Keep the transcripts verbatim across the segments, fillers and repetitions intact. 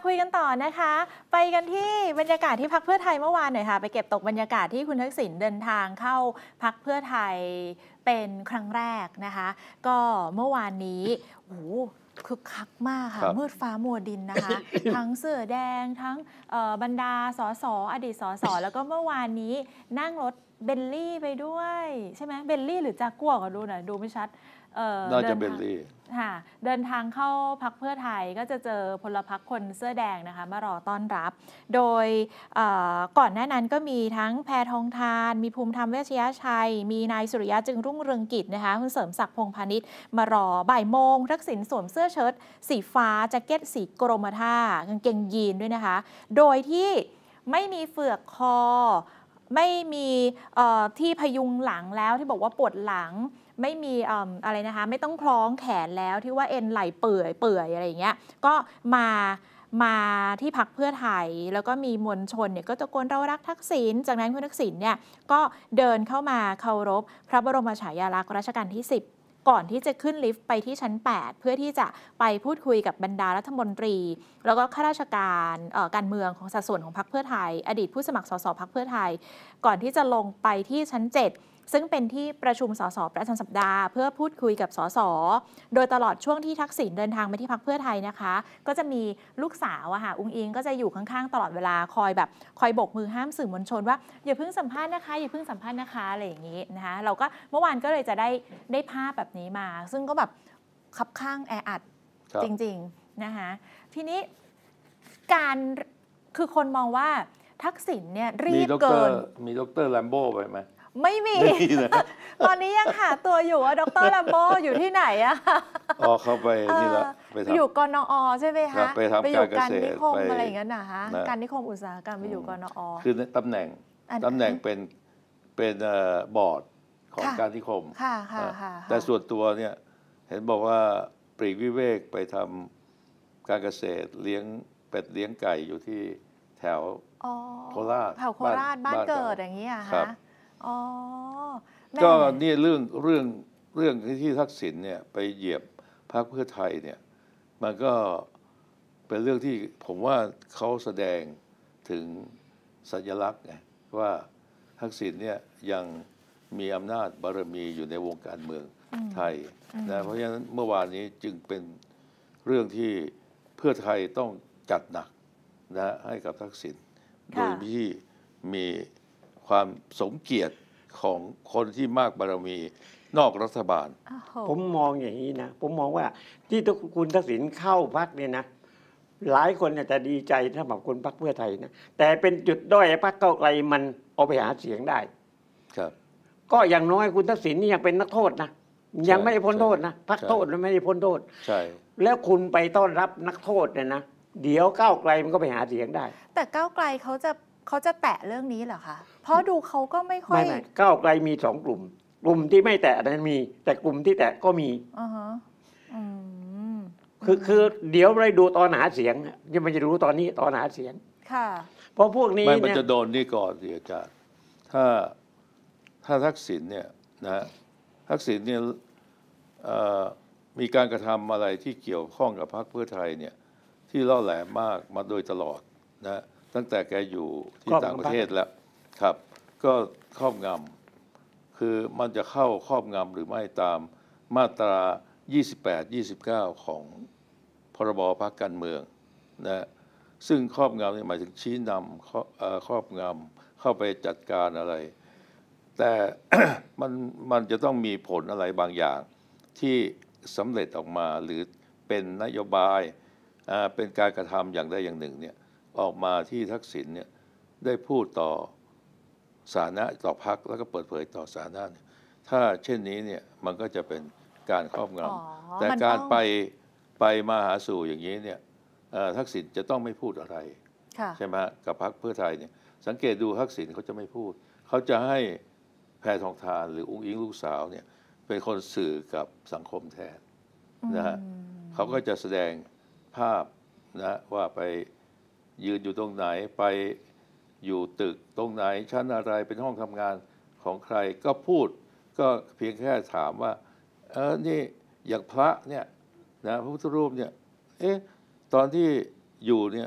คุยกันต่อนะคะไปกันที่บรรยากาศที่พรรคเพื่อไทยเมื่อวานหน่อยค่ะไปเก็บตกบรรยากาศที่คุณทักษิณเดินทางเข้าพรรคเพื่อไทยเป็นครั้งแรกนะคะก็เมื่อวานนี้โอ้โหคึกคักมากค่ะมืดฟ้ามัวดินนะคะ ทั้งเสื้อแดงทั้งบรรดาสสอดีตสสแล้วก็เมื่อวานนี้นั่งรถเบลลี่ไปด้วยใช่ไหมเบลลี่หรือจากัวก็ดูหน่อยดูไม่ชัดน่าจะเบลลี่ค่ะเดินทางเข้าพรรคเพื่อไทยก็จะเจอพลพรรคคนเสื้อแดงนะคะมารอต้อนรับโดยก่อนหน้านั้นก็มีทั้งแพทองธารมีภูมิธรรมเวชยชัยมีนายสุริยะจึงรุ่งเรืองกิจนะคะคุณเสริมศักดิ์พงษ์พาณิชย์มารอบ่ายโมงทักษิณสวมเสื้อเชิ้ตสีฟ้าแจ็คเก็ตสีกรมท่ากางเกงยีนด้วยนะคะโดยที่ไม่มีเฟือกคอไม่มีที่พยุงหลังแล้วที่บอกว่าปวดหลังไม่มีอะไรนะคะไม่ต้องคล้องแขนแล้วที่ว่าเอ็นไหล่เปื่อยเปื่อยอะไรอย่างเงี้ยก็มามาที่พรรคเพื่อไทยแล้วก็มีมวลชนเนี่ยก็ตะโกนเรารักทักษิณจากนั้นคุณทักษิณเนี่ยก็เดินเข้ามาเคารพพระบรมฉายาลักษณ์รัชกาลที่สิบก่อนที่จะขึ้นลิฟต์ไปที่ชั้นแปดเพื่อที่จะไปพูดคุยกับบรรดารัฐมนตรีแล้วก็ข้าราชการการเมืองของสัดส่วนของพรรคเพื่อไทยอดีตผู้สมัครสสพรรคเพื่อไทยก่อนที่จะลงไปที่ชั้นเจ็ดซึ่งเป็นที่ประชุมสสประจำสัปดาห์เพื่อพูดคุยกับสสโดยตลอดช่วงที่ทักษิณเดินทางไปที่พรรคเพื่อไทยนะคะก็จะมีลูกสาวอะค่ะอุ้งอิงก็จะอยู่ข้างๆตลอดเวลาคอยแบบคอยโบกมือห้ามสื่อมวลชนว่าอย่าเพิ่งสัมภาษณ์นะคะอย่าเพิ่งสัมภาษณ์นะคะอะไรอย่างนี้นะคะเราก็เมื่อวานก็เลยจะได้ได้ภาพแบบนี้มาซึ่งก็แบบคับข้างแออัดจริงๆนะคะทีนี้การคือคนมองว่าทักษิณเนี่ยรีบเกินมีดรแลมโบ้ไปไหมไม่มี ตอนนี้ยังหาตัวอยู่ว่าดรแลมโบ้อยู่ที่ไหนอะอ๋อเขาไปนี่ละไปอยู่กนอใช่ไหมคะไปทำการเกษตรไปอยู่การนิคมอะไรอย่างเงี้ยนะคะการนิคมอุตสาหกรรมไปอยู่กนอคือตำแหน่งตำแหน่งเป็นเป็นบอร์ดของการนิคมแต่ส่วนตัวเนี่ยเห็นบอกว่าปลีกวิเวกไปทำการเกษตรเลี้ยงเป็ดเลี้ยงไก่อยู่ที่แถวโคราชแถวโคราชบ้านเกิดอย่างนี้อะคะอ๋อก็นี่เรื่องเรื่องเรื่องที่ทักษิณเนี่ยไปเหยียบพรรคเพื่อไทยเนี่ยมันก็เป็นเรื่องที่ผมว่าเขาแสดงถึงสัญลักษณ์ไงว่าทักษิณเนี่ยยังมีอำนาจบารมีอยู่ในวงการเมืองไทยนะเพราะฉะนั้นเมื่อวานนี้จึงเป็นเรื่องที่เพื่อไทยต้องจัดหนักนะให้กับทักษิณโดยที่มีความสมเกียรติของคนที่มากบารมีนอกรัฐบาลผมมองอย่างนี้นะผมมองว่าที่คุณทักษิณเข้าพรรคเนี่ยนะหลายคนอาจจะดีใจสำหรับคนพรรคเพื่อไทยนะแต่เป็นจุดด้อยพรรคก้าวไกลมันเอาไปหาเสียงได้ครับก็อย่างน้อยคุณทักษิณนี่ยังเป็นนักโทษนะยังไม่ได้พ้นโทษนะพักโทษแล้วไม่ได้พ้นโทษใช่แล้วคุณไปต้อนรับนักโทษเนี่ยนะเดี๋ยวก้าวไกลมันก็ไปหาเสียงได้แต่ก้าวไกลเขาจะเขาจะแตะเรื่องนี้เหรอคะเพราะดูเขาก็ไม่ค่อยไม่ก้าวไกลมีสองกลุ่มกลุ่มที่ไม่แตะนั้นมีแต่กลุ่มที่แตะก็มีอ่าฮะอืมคือคือเดี๋ยวเราดูตอนหาเสียงยังมันจะรู้ตอนนี้ตอนหาเสียงค่ะเพราะพวกนี้ไม่มันจะโดนนี่ก่อนสิอาจารย์ถ้าถ้าทักษิณเนี่ยนะทักษิณเนี่ยมีการกระทำอะไรที่เกี่ยวข้องกับพรรคเพื่อไทยเนี่ยที่ล่อแหลมมากมาโดยตลอดนะตั้งแต่แกอยู่ที่ต่างประเทศแล้วครับก็ครอบงำคือมันจะเข้าครอบงำหรือไม่ตามมาตรายี่สิบแปด ยี่สิบเก้าของพรบพรรคการเมืองนะซึ่งครอบงำนี่หมายถึงชี้นำครอบงำเข้าไปจัดการอะไรแต่ มันมันจะต้องมีผลอะไรบางอย่างที่สำเร็จออกมาหรือเป็นนโยบายเป็นการกระทำอย่างใดอย่างหนึ่งเนี่ยออกมาที่ทักษิณเนี่ยได้พูดต่อสาธารณะต่อพรรคแล้วก็เปิดเผยต่อสาธารณะถ้าเช่นนี้เนี่ยมันก็จะเป็นการครอบงำแต่การไปไปมาหาสู่อย่างนี้เนี่ยทักษิณจะต้องไม่พูดอะไรใช่ไหมกับพรรคเพื่อไทยเนี่ยสังเกตดูทักษิณเขาจะไม่พูดเขาจะให้แพทองธารหรืออุ้งอิงลูกสาวเนี่ยเป็นคนสื่อกับสังคมแทนนะฮะเขาก็จะแสดงภาพนะว่าไปยืนอยู่ตรงไหนไปอยู่ตึกตรงไหนชั้นอะไรเป็นห้องทำงานของใครก็พูดก็เพียงแค่ถามว่าเออนี่อย่างพระเนี่ยนะพระพุทธรูปเนี่ยเอ๊ะตอนที่อยู่เนี่ย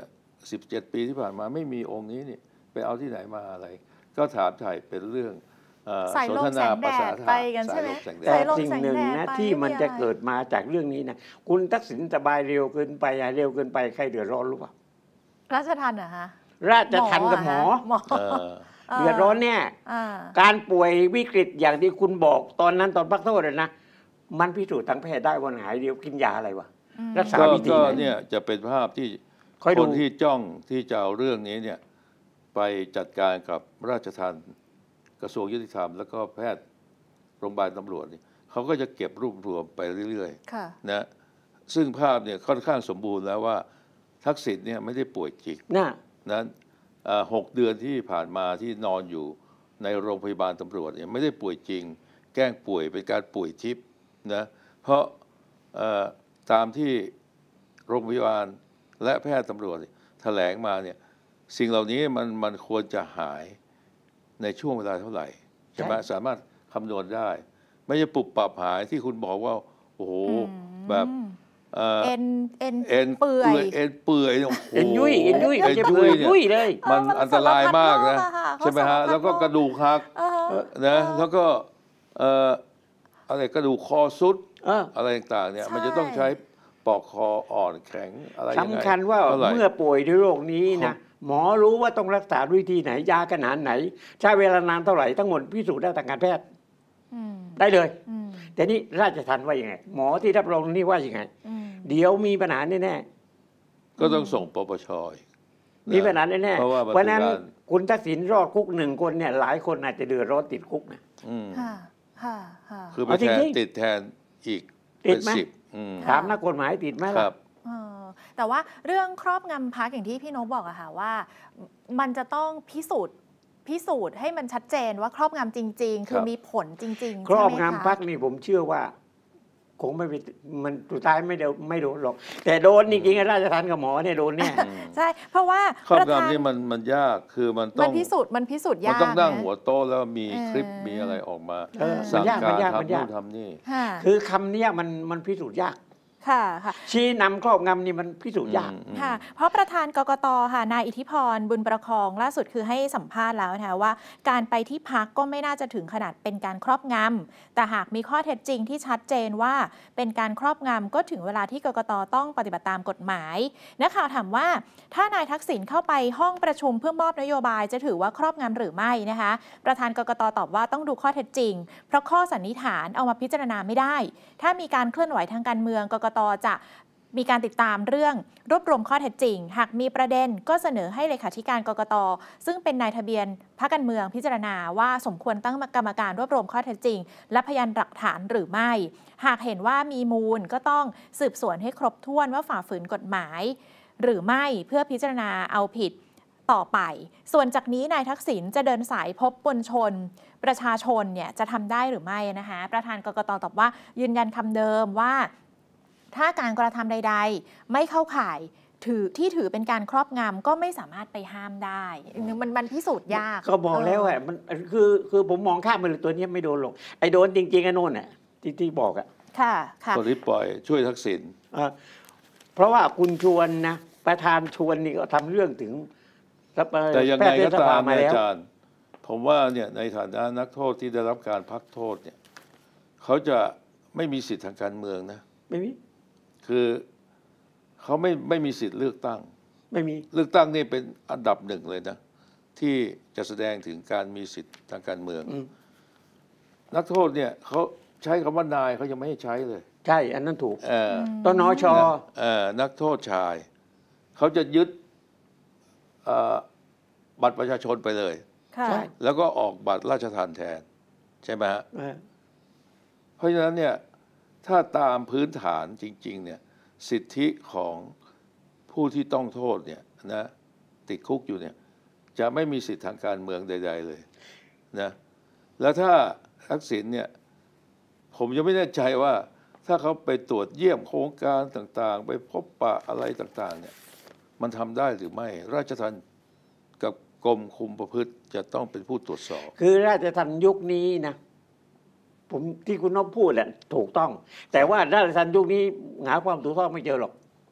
สิบเจ็ดปีที่ผ่านมาไม่มีองค์นี้นี่ไปเอาที่ไหนมาอะไร ก็ถามถ่ายเป็นเรื่องเอ่อสายสนลมทแสนางแดภาษาดทไปกันใช่ไหมสายลมแสงแดแต่สายดลมสิ่งแสงหนึ่งแดดนะไปที่มันไม่มีจะอะไรเกิดมาจากเรื่องนี้นะคุณทักษิณสบายเร็วเกินไปอย่าเร็วเกินไปใครเดือดร้อนรู้ป่ะราชทัณฑ์เหรอคะราชทัณฑ์กับหมอหมอเออเออเดือดร้อนเนี่ยอ่าการป่วยวิกฤตอย่างที่คุณบอกตอนนั้นตอนพักโทษเลยนะมันพิสูจน์ทางแพทย์ได้วันหายเดียวกินยาอะไรวะอืมรักษาก็วิธีก็ไหนเนี่ยจะเป็นภาพที่คอยคดูนที่จ้องที่จะเอาเรื่องนี้เนี่ยไปจัดการกับราชทัณฑ์กระทรวงยุติธรรม แล้วก็แพทย์โรงพยาบาลตำรวจเนี่ยเขาก็จะเก็บรวบรวมไปเรื่อยค่ะๆนะซึ่งภาพเนี่ยค่อนข้างสมบูรณ์แล้วว่าทักษิณเนี่ยไม่ได้ป่วยจริงน่ะนั้นเอ่อหกเดือนที่ผ่านมาที่นอนอยู่ในโรงพยาบาลตำรวจเนี่ยไม่ได้ป่วยจริง แกล้งป่วยเป็นการป่วยทิพย์นะเพราะเอ่อตามที่โรงพยาบาลและแพทย์ตำรวจแถลงมาเนี่ยสิ่งเหล่านี้มันมันควรจะหายในช่วงเวลาเท่าไหร่ใช่ไหมสามารถคำนวณได้ ไม่ใช่ปรับปรับหายที่คุณบอกว่า โอ้โหอืมแบบเอ่อเอ็นเอ็นเอ็นเปื่อยเอ็นเปื่อยเนี่ยโอ้โหเอ็นยุ่ยเอ็นยุ่ยเอ็ไม่นใช่ยุ่เปื่อยยเนี่ยยุ่ยเลยมันเออมันอันตรายมากนะสารพัดโรคอะค่ะใช่ไหมฮะเขาสารพัดแล้วก็โรคกระดูกหักเออนะแล้วก็เอ่ออะไรกระดูกคอสุดเอออะไรต่างๆเนี่ยใช่มันจะต้องใช้ปอกคออ่อนแข็งอะไรยังไงสำคัญว่าเท่ไหร่เมื่อป่วยด้วยโรคนี้ครันะบหมอรู้ว่าต้องรักษาด้วยวิธีไหนยาขนาดไหน ใช้เวลานานเท่าไหร่ทั้งหมดพิสูจน์ได้ทางการแพทย์อืมได้เลยอืมแต่นี่ราชทัณฑ์ว่ายังไง หมอที่รับรองนี่ว่ายังไงอืมเดี๋ยวมีปัญหาแน่ก็ต้องส่งปปชอีกๆมีปัญหาแน่เพราะว่าๆเพราะฉะนั้นปฏิบัติคุณทักษิณรอดคุกหนึ่งคนเนี่ยหลายคนอาจจะเดือดร้อนติดคุกนะอืมค่ะ ค่ะ ค่ะคือไปเอาจแทนริงๆติดแทนอีกติเป็ดนไหมสิบอืมถามนักกฎหมายติดไหมคล่ะรับเออแต่ว่าเรื่องครอบงำพักอย่างที่พี่นกบอกอะค่ะว่า มันจะต้องพิสูจน์พิสูจน์ให้มันชัดเจนว่าครอบงำจริง ๆ คือครับมีผลจริงๆครอบใช่ไหมะงำพักนี่ผมเชื่อว่า คงไม่ไปมันสุดท้ายไม่เดไม่โดนหรอก แต่โดนจริงๆราชทัณฑ์กับหมอเนี่ยโดนเนี่ยใช่ เพราะว่าครอบประธานงำนี่มันมันยากคือมันต้มัอน งพิสูจน์มันพิสูจน์มันยากต้องนั่งนะหัวโต๊ะแล้วมีเออคลิปมีอะไรออกมาเออสั่งมันยากการมันยากมันทำยานู่กนทำนี่ค่ะคือคำเนี้ยมันมันพิสูจน์ยากค่ะค่ะชี้นำครอบงำนี่มันพิสูจน์ยากอืมค่ะ เพราะประธานกกตค่ะนายอิทธิพรบุญประคองล่าสุดคือให้สัมภาษณ์แล้วนะคะว่า การไปที่พักก็ไม่น่าจะถึงขนาดเป็นการครอบงำแต่หากมีข้อเท็จจริงที่ชัดเจนว่าเป็นการครอบงำก็ถึงเวลาที่กกตต้องปฏิบัติตามกฎหมายนักข่าวถามว่าถ้านายทักษิณเข้าไปห้องประชุมเพื่อมอบนโยบายจะถือว่าครอบงำหรือไม่นะคะประธานกกตตอบว่าต้องดูข้อเท็จจริง เพราะข้อสันนิษฐานเอามาพิจารณาไม่ได้ ถ้ามีการเคลื่อนไหวทางการเมืองกกตจะมีการติดตามเรื่องรวบรวมข้อเท็จจริง หากมีประเด็นก็เสนอให้เลขาธิการกกตซึ่งเป็นนายทะเบียนพรรคการเมืองพิจารณาว่าสมควรตั้งกรรมการรวบรวมข้อเท็จจริง และพยานหลักฐานหรือไม่ หากเห็นว่ามีมูลก็ต้องสืบสวนให้ครบถ้วนว่าฝ่าฝืนกฎหมาย หรือไม่เพื่อพิจารณาเอาผิดต่อไป ส่วนจากนี้นายทักษิณจะเดินสายพบมวลชน ประชาชนเนี่ยจะทำได้หรือไม่นะคะประธานกกตตอบว่ายืนยันคำเดิมว่าถ้าการกระทำใดๆ ไม่เข้าข่ายถือที่ถือเป็นการครอบงำก็ไม่สามารถไปห้ามได้มันมันพิสูจน์ยากก็บอกแล้วอ่ะมันคือคือผมมองข้ามไปเลยตัวเนี้ยไม่โดนหรอกไอ้โดนจริงๆไอ้โน่นอ่ะที่ที่บอกอ่ะค่ะค่ะคนที่ปล่อยช่วยทักษิณเออเพราะว่าคุณชวนนะประธานชวนนี่ก็ทำเรื่องถึงแต่ยังไงก็ตามมาเนี่ยแล้วอาจารย์ ผมว่าเนี่ยในฐานะนักโทษที่ได้รับการพักโทษเนี่ยเขาจะไม่มีสิทธิทางการเมืองนะไม่มีคือเขาไม่ไม่มีสิทธิ์เลือกตั้งไม่มีเลือกตั้งนี่เป็นอันดับหนึ่งเลยนะ ที่จะแสดงถึงการมีสิทธิทางการเมืองอืมนักโทษเนี่ยเขาใช้คำว่านายเขายังไม่ให้ใช้เลยใช่อันนั้นถูกเออตนชนะเออนักโทษชาย เขาจะยึดเอ่อบัตรประชาชนไปเลยค่ะใช่แล้วก็ออกบัตรราชทานแทน ใช่ไหมฮะเออเพราะฉะนั้นเนี่ยถ้าตามพื้นฐานจริงๆเนี่ยสิทธิของผู้ที่ต้องโทษเนี่ยนะติดคุกอยู่เนี่ยจะไม่มีสิทธิทางการเมืองใด ๆเลยนะแล้วถ้าทักษิณเนี่ยผมยังไม่แน่ใจว่าถ้าเขาไปตรวจเยี่ยมโครงการต่างๆ ไปพบปะอะไรต่างๆเนี่ยมันทำได้หรือไม่ราชทัณฑ์กับกรมคุมประพฤติจะต้องเป็นผู้ตรวจสอบคือราชทัณฑ์ยุคนี้นะผมที่คุณนพพูดแหละถูกต้อง แต่ว่าราชทัณฑ์ยุคนี้หาความถูกต้องไม่เจอหรอก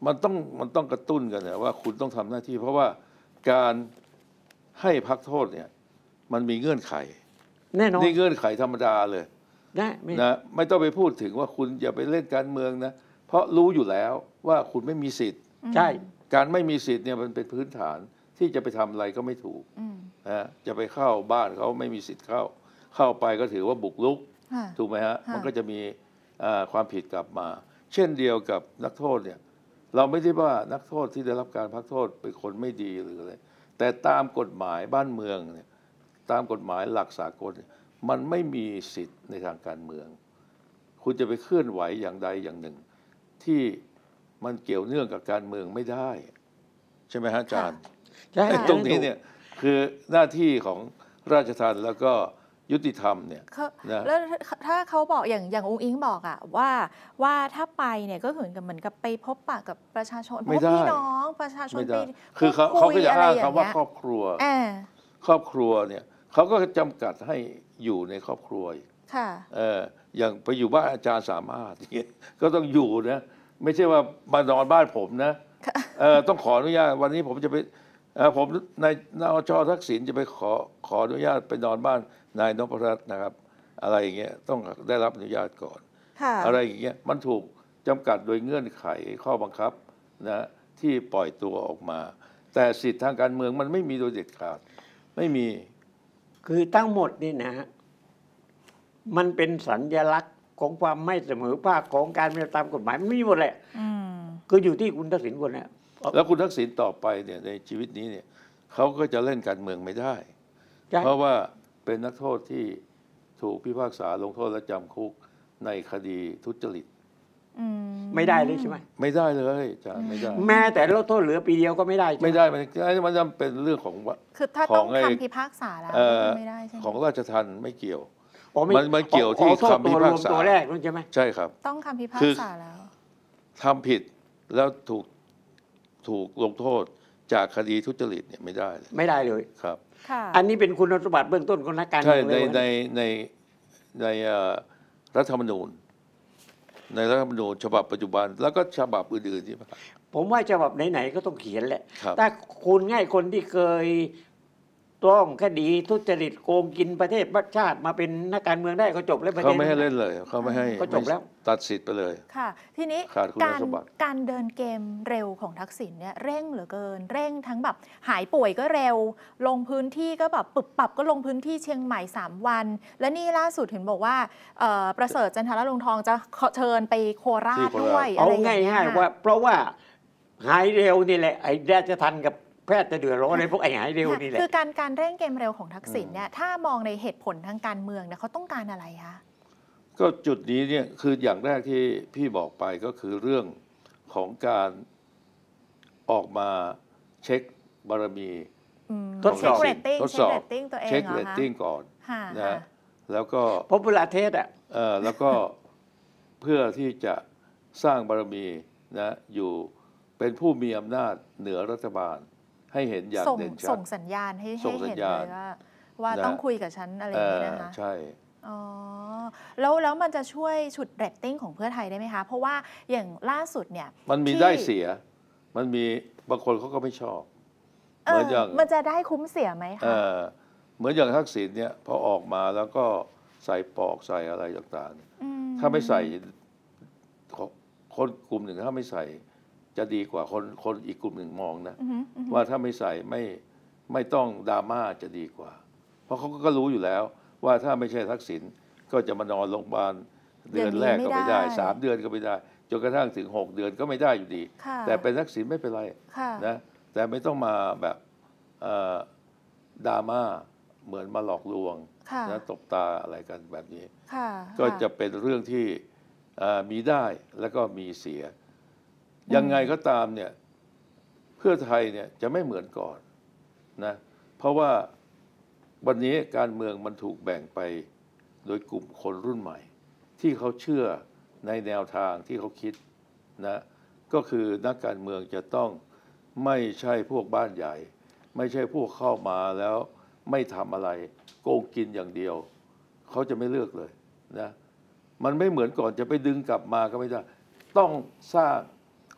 มันต้องมันต้องกระตุ้นกันนะว่าคุณต้องทำหน้าที่ เพราะว่าการให้พักโทษเนี่ยมันมีเงื่อนไขแน่นอนนี่เงื่อนไขธรรมดาเลยนะไม่นะไม่ต้องไปพูดถึงว่าคุณอย่าไปเล่นการเมืองนะเพราะรู้อยู่แล้วว่าคุณไม่มีสิทธิ์ใช่การไม่มีสิทธิ์เนี่ยมันเป็นพื้นฐานที่จะไปทำอะไรก็ไม่ถูกอืมนะจะไปเข้าบ้านเขาไม่มีสิทธิ์เข้า เข้าไปก็ถือว่าบุกรุกค่ะถูกไหมฮะค่ะมันก็จะมีอ่าความผิดกลับมา เช่นเดียวกับนักโทษเนี่ยเราไม่ได้ว่านักโทษที่ได้รับการพักโทษเป็นคนไม่ดีหรืออะไรแต่ตามกฎหมายบ้านเมืองเนี่ยตามกฎหมายหลักสากลเนี่ยมันไม่มีสิทธิ์ในทางการเมือง คุณจะไปเคลื่อนไหวอย่างใดอย่างหนึ่ง ที่มันเกี่ยวเนื่องกับการเมืองไม่ได้ ใช่ไหมฮะอาจารย์ใช่ไอ้ตรงนี้เนี่ยคือหน้าที่ของราชทัณฑ์แล้วก็ยุติธรรมเนี่ยเขานะแล้วถ้าเขาบอกอย่างอย่างอุ้งอิงบอกอะว่าว่าถ้าไปเนี่ยก็เหมือนกับเหมือนกับไปพบปะกับประชาชนพไม่บได้พี่น้องประชาชนไม่ไปได้คือเขาพูดเขาก็จะยไรอ้างอย่คำว่าเงี้ยครอบครัวเออครอบครัวเนี่ยเขาก็จำกัดให้อยู่ในครอบครัวอีกค่ะเอออย่างไปอยู่บ้านอาจารย์สามารถอย่างเงี้ยก็ต้องอยู่นะไม่ใช่ว่ามานอนบ้านผมนะเออต้องขออนุญาตวันนี้ผมจะไปเออผมในนอชทักษิณจะไปขอขออนุญาตไปนอนบ้านนายนพรัตน์นะครับ อะไรอย่างเงี้ยต้องได้รับอนุญาตก่อนค่ะอะไรอย่างเงี้ยมันถูกจำกัดโดยเงื่อนไขข้อบังคับนะที่ปล่อยตัวออกมา แต่สิทธิทางการเมืองมันไม่มีโดยเด็ดขาดไม่มีคือทั้งหมดนี่นะฮะมันเป็นสัญลักษณ์ของความไม่เสมอภาคของการเมืองตามกฎหมายมันมีหมดแหละอืมคืออยู่ที่คุณทักษิณคนเนี้ยแล้วคุณทักษิณต่อไปเนี่ยในชีวิตนี้เนี่ยเขาก็จะเล่นการเมืองไม่ได้ใช่เพราะว่าเป็นนักโทษที่ถูกพิพากษาลงโทษและจำคุกในคดีทุจริตอืมไม่ได้เลยใช่ไหมไม่ได้เลยอาจารย์ไม่ได้แม้แต่ลดโทษเหลือปีเดียวก็ไม่ได้ใช่หไม่ได้มันมันจะเป็นเรื่องของว่าคือถ้าขต้ออง งไอ้คำพิพากษาแล้วเอ่อไม่ได้ใช่ไหมของราชทัณฑ์ไม่เกี่ยวอ๋อไมันมันเกี่ยวที่อ๋อโทษคำพิตัวรพาว กมษาตัวแรกนั่นใช่ไหมใช่ครับต้องคำพิพาคืกอษาแล้วทำผิดแล้วถูกถูกลงโทษจากคดีทุจริตเนี่ยไม่ได้เลยไม่ได้เลยครับค่ะอันนี้เป็นคุณสมบัติเบื้องต้นของนักการใช่เมืองในเลยในในในเอ่อรัฐธรรมนูญ ในรัฐธรรมนูญฉบับปัจจุบัน แล้วก็ฉบับอื่นๆที่ผ่านผมว่าฉบับไหนๆก็ต้องเขียนแหละครับถ้าคุณง่ายคนที่เคยต้องคดีทุจริตโกงกินประเทศชาติมาเป็นนักการเมืองได้ก็จบแล้วประเขาเด็นไม่ให้นั้นเล่นเลยเขาไม่ให้ก็จบแล้วไม่ตัดสิทธิ์ไปเลยค่ะ ทีนี้ขาดคุณการสมบัติการเดินเกมเร็วของทักษิณเนี่ยเร่งเหลือเกิน เร่งทั้งแบบหายป่วยก็เร็ว ลงพื้นที่ก็แบบปรับปรับก็ลงพื้นที่เชียงใหม่ สาม วัน และนี่ล่าสุดเห็นบอกว่าเอ่อประเสริฐจันทรลงทองจะเชิญไปโคราที่ชโคราชด้วยเอาอะไรอย่างเงี้ง่ายยๆว่า เพราะว่าหายเร็วนี่แหละไอ้ราชทัณฑ์กับแพทย์จะเดือดร้อนในพวกไอ้หายเร็วนี่แหละคือการการเร่งเกมเร็วของทักษิณเนี่ยถ้ามองในเหตุผลทางการเมืองเนี่ยเขาต้องการอะไรคะก็จุดนี้เนี่ยคืออย่างแรกที่พี่บอกไปก็คือเรื่องของการออกมาเช็คบารมีอืมทดสอบเช็คเรตติ้งทดเช็สคอบเรตติ้งตัวเองเช็คเหรอเรตคะติ้งก่อนค่ะนะค่ะฮะแล้วก็เพราะเวลาเทศอ่ะเอ่อแล้วก็เพื่อที่จะสร้างบารมีนะอยู่เป็นผู้มีอำนาจเหนือรัฐบาลให้เห็นอย่างส่งเด่นชัส่ดงสัญญาณให้ส่ให้งสัญเห็นญาณเลยว่าว่านะต้องคุยกับฉันอะไรอเอย่างนี้อนะคะใช่อ๋อแล้วแล้วมันจะช่วยฉุดเรตติ้งของเพื่อไทยได้ไหมคะ เพราะว่าอย่างล่าสุดเนี่ยมันมีที่ได้เสีย มันมีบางคนเขาก็ไม่ชอบเอเหมืออนอย่างมันจะได้คุ้มเสียไหมเอคะอเหมือนอย่างทักษิณเนี่ยพอออกมาแล้วก็ใส่ปอกใส่อะไรต่างๆมถ้าไม่ใส่คนกลุ่มหนึ่งถ้าไม่ใส่จะดีกว่าคนคนอีกกลุ่มหนึ่งมองนะอือหืออือหือว่าถ้าไม่ใส่ไม่ไม่ต้องดราม่าจะดีกว่า เพราะเขาก็รู้อยู่แล้ว ว่าถ้าไม่ใช่ทักษิณก็จะมานอนโรงพยาบาลเดือนแรกก็ไม่ได้สามเดือนก็ไม่ได้จนกระทั่งถึงหกเดือนก็ไม่ได้อยู่ดีค่ะแต่เป็นทักษิณไม่เป็นไรค่ะนะแต่ไม่ต้องมาแบบเอ่อดราม่าเหมือนมาหลอกลวงค่ะนะตบตาอะไรกันแบบนี้ค่ะก็จะเป็นเรื่องที่เอ่อมีได้แล้วก็มีเสีย ยังไงก็ตามเนี่ยเพื่อไทยเนี่ยจะไม่เหมือนก่อนนะเพราะว่าวันนี้การเมืองมันถูกแบ่งไปโดยกลุ่มคนรุ่นใหม่ ที่เขาเชื่อในแนวทางที่เขาคิดนะก็คือนักการเมืองจะต้องไม่ใช่พวกบ้านใหญ่ ไม่ใช่พวกเข้ามาแล้วไม่ทำอะไรโกงกินอย่างเดียว เขาจะไม่เลือกเลยนะมันไม่เหมือนก่อนจะไปดึงกลับมาก็ไม่ได้ ต้องสร้างค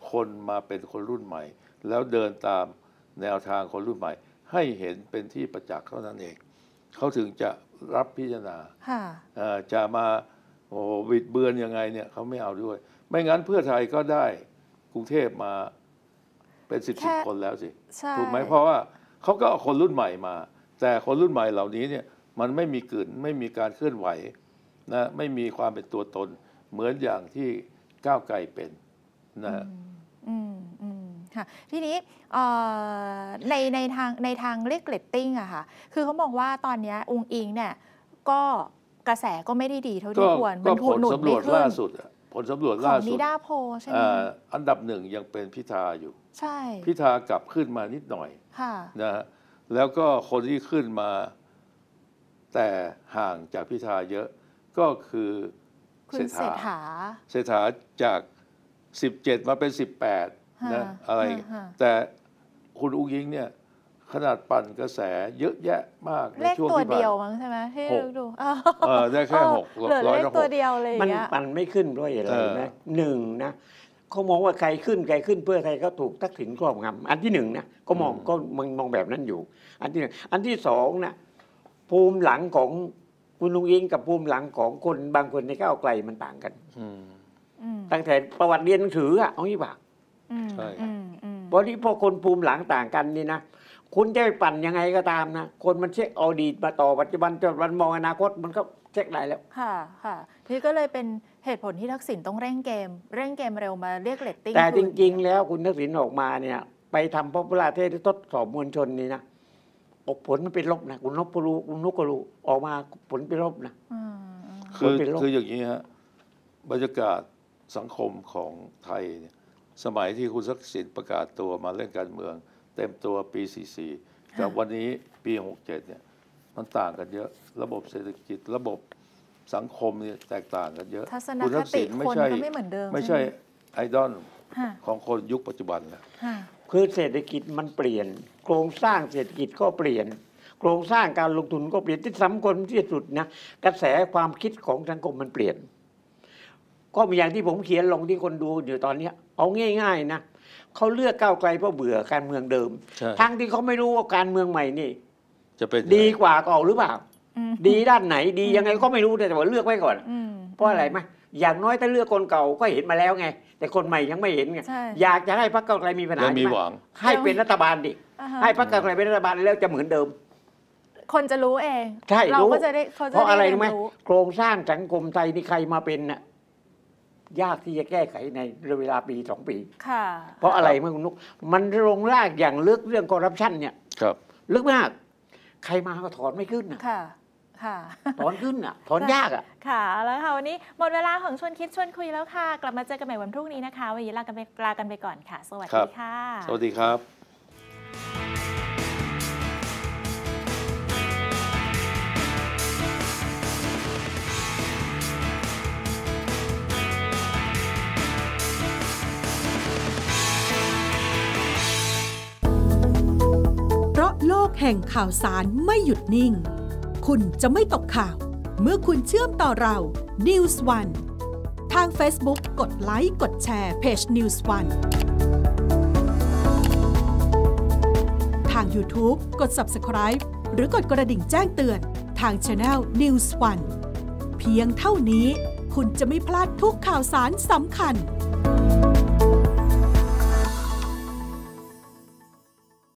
คนมาเป็นคนรุ่นใหม่ แล้วเดินตามแนวทางคนรุ่นใหม่ ให้เห็นเป็นที่ประจักษ์เท่านั้นเองเขาถึงจะรับพิจารณาจะมาโอ้บิดเบือนยังไงเนี่ยเขาไม่เอาด้วย ไม่งั้นเพื่อไทยก็ได้กรุงเทพมาเป็นสิบสิบคนแล้วสิถูกไหมเพราะว่าเขาก็เอาคนรุ่นใหม่มา แต่คนรุ่นใหม่เหล่านี้เนี่ยมันไม่มีกลิ่นไม่มีการเคลื่อนไหวนะไม่มีความเป็นตัวตนเหมือนอย่างที่ก้าวไกลเป็นนะฮะอืมอืมค่ะทีนี้ในในทางในทางเรียกเรตติ้งอะค่ะคือเขาบอกว่าตอนนี้อุงอิงเนี่ยก็กระแสก็ไม่ได้ดีเท่าที่ควรมันผลสำรวจล่าสุดผลสำรวจล่าสุดของนิดาโพใช่ไหมอันดับหนึ่งยังเป็นพิธาอยู่ใช่พิธากลับขึ้นมานิดหน่อยนะฮะแล้วก็คนที่ขึ้นมาแต่ห่างจากพิธาเยอะก็คือเศรษฐาเศรษฐาจากสิบเจ็ดมาเป็นสิบแปดนะอะไรแต่คุณอุ้งอิงเนี่ยขนาดปั่นกระแสเยอะแยะมากในช่วงที่ผ่านเลขตัวเดียวมั้งใช่ไหมที่ดูเออได้แค่หกร้อยเลขตัวเดียวเลยมันปั่นไม่ขึ้นด้วยอะไรนะหนึ่งนะเขามองว่าใครขึ้นใครขึ้นเพื่อไทยก็ถูกทักษิณครอบงำอันที่หนึ่งนะก็มองก็มันมองแบบนั้นอยู่อันที่หนึ่งอันที่สองนะภูมิหลังของคุณลุงอิงกับภูมิหลังของคนบางคนในก้าวไกลมันต่างกันตั้งแต่ประวัติเรียนหนังสืออะเอางี้ป่ะใช่เพราะที่พอคนภูมิหลังต่างกันนี่นะคุณจะไปปั่นยังไงก็ตามนะคนมันเช็คอดีตมาต่อปัจจุบันจนวันมองอนาคตมันก็เช็คได้แล้วค่ะค่ะนี่ก็เลยเป็นเหตุผลที่ทักษิณต้องเร่งเกมเร่งเกมเร็วมาเรียกเรตติ้งแต่จริงๆแล้วคุณทักษิณออกมาเนี่ยไปทำป๊อปปูล่าเทสทดสอบมวลชนนี่นะผลมันเป็นลบนะคุณนพก็รู้คุณนุกก็รู้ออกมาผลเป็นลบนะคือคืออย่างนี้ฮะบรรยากาศสังคมของไทยเนี่ยสมัยที่คุณทักษิณประกาศตัวมาเล่นการเมืองเต็มตัวปีสี่สิบสี่กับวันนี้ปีหกสิบเจ็ดเนี่ยมันต่างกันเยอะระบบเศรษฐกิจระบบสังคมเนี่ยแตกต่างกันเยอะคุณทักษิณไม่ใช่ไม่ใช่ไอดอลของคนยุคปัจจุบันแล้วคือเศรษฐกิจมันเปลี่ยนโครงสร้างเศรษฐกิจก็เปลี่ยนโครงสร้างการลงทุนก็เปลี่ยนที่สำคัญที่สุดนะกระแสความคิดของสังคมมันเปลี่ยนก็มีอย่างที่ผมเขียนลงที่คนดูอยู่ตอนนี้เอาง่ายๆนะเขาเลือกก้าวไกลเพราะเบื่อการเมืองเดิมทั้งที่เขาไม่รู้ว่าการเมืองใหม่นี่จะเป็นดีกว่าเก่าหรือเปล่าดีด้านไหนดียังไงก็ไม่รู้แต่ว่าเลือกไว้ก่อนเพราะอะไรไหมอย่างน้อยถ้าเลือกคนเก่าก็เห็นมาแล้วไงแต่คนใหม่ยังไม่เห็นไงอยากจะให้พรรคก้าวไกลมีปัญหามีหวังให้เป็นรัฐบาลดิให้พรรคก้าวไกลเป็นรัฐบาลแล้วจะเหมือนเดิมคนจะรู้เองใช่เราก็จะได้เพราะอะไรรู้ไหมโครงสร้างสังคมไทยนี่ใครมาเป็นน่ะยากที่จะแก้ไขในเวลาปีสองปีค่ะเพราะอะไรเมื่อคุณนุกมันลงรากอย่างลึกเรื่องคอร์รัปชันเนี่ยครับลึกมากใครมาก็ถอนไม่ขึ้นนะค่ะค่ะถอนขึ้นอ่ะถอนยากอ่ะค่ะแล้วค่ะวันนี้หมดเวลาของชวนคิดชวนคุยแล้วค่ะกลับมาเจอกันใหม่วันพรุ่งนี้นะคะวันนี้ลากันไปลากันไปก่อนค่ะสวัสดีค่ะสวัสดีครับโลกแห่งข่าวสารไม่หยุดนิ่งคุณจะไม่ตกข่าวเมื่อคุณเชื่อมต่อเรา นิวส์ วัน ทาง Facebook กดไลค์กดแชร์เพจ นิวส์ วัน ทาง YouTube กด ซับสไครบ์ หรือกดกระดิ่งแจ้งเตือนทาง Channel นิวส์ วัน เพียงเท่านี้คุณจะไม่พลาดทุกข่าวสารสำคัญ